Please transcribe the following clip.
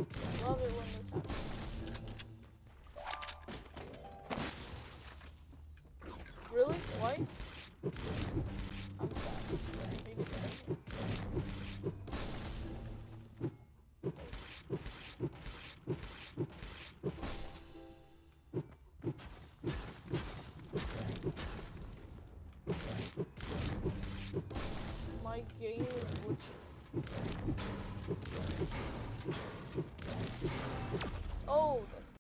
Love it when this happens. Really? Twice? I'm sad. Maybe that. My game is glitching.